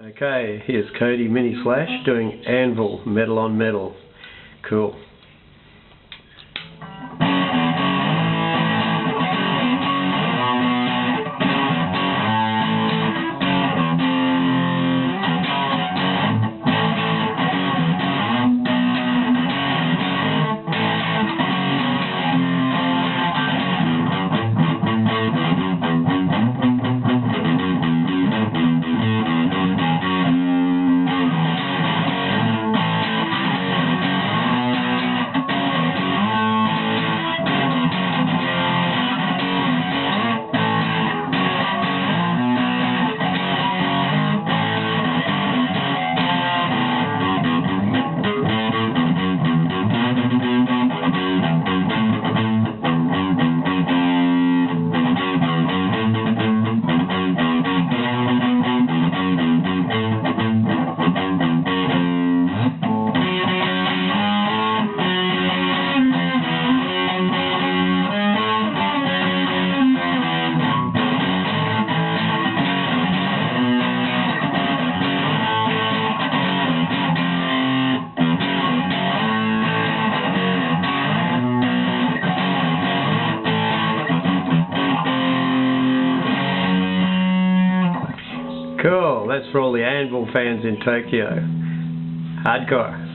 Okay, here's Cody Mini Flash doing Anvil metal on metal. Cool. Cool, that's for all the Anvil fans in Tokyo. Hardcore.